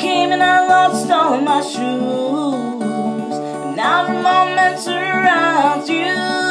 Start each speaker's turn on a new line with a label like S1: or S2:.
S1: came and I lost all my shoes, and now the moment surrounds you.